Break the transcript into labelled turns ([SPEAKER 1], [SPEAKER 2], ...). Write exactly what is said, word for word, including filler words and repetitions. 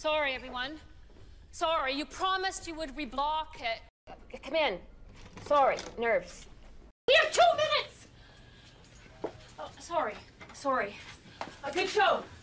[SPEAKER 1] Sorry, everyone. Sorry, you promised you would reblock it. Uh, come in. Sorry, nerves. We have two minutes! Oh, sorry, sorry. A good show.